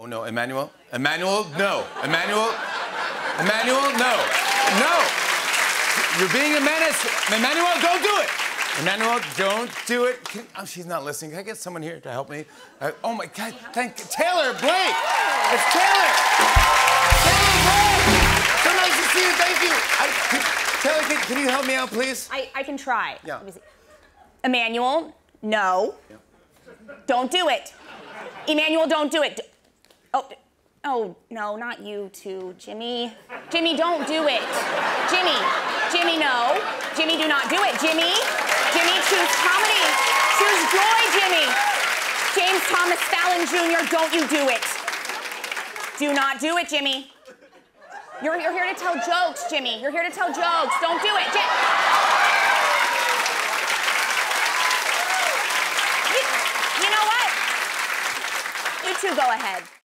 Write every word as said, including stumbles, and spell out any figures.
Oh, no, Emmanuel? Emmanuel, no. Emmanuel? Emmanuel, no. No! You're being a menace. Emmanuel, don't do it! Emmanuel, don't do it. Can, oh, she's not listening. Can I get someone here to help me? Uh, oh, my God. Thank Taylor, Blake! It's Taylor! Taylor, Blake! So nice to see you. Thank you. I, can, Taylor, can, can you help me out, please? I, I can try. Yeah. Let me see. Emmanuel, no. Yeah. Don't do it. Emmanuel, don't do it. Oh, oh, no, not you two, Jimmy. Jimmy, don't do it. Jimmy, Jimmy, no. Jimmy, do not do it. Jimmy, Jimmy, choose comedy. Choose joy, Jimmy. James Thomas Fallon Junior, don't you do it. Do not do it, Jimmy. You're, you're here to tell jokes, Jimmy. You're here to tell jokes. Don't do it. Jim you, you know what? You two go ahead.